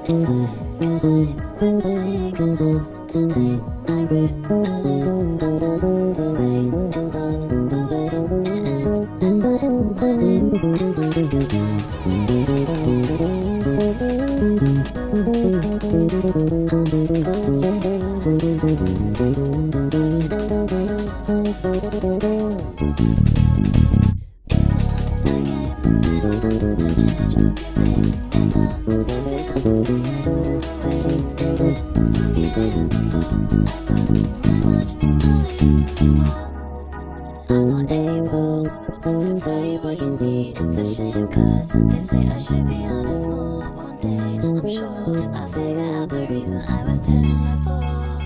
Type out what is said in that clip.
If I could make amends today, I read a list of the way it starts, the way it ends. I sign my name and my goodbye. I must apologize. It's not a game, I don't want to change. These days it doesn't feel the same. The way it did so many days before. I lost so much, at least some more. I'm not able to tell you what you need. It's a shame, cause they say I should be honest more. One day, I'm sure I'll figure out the reason I was telling this for.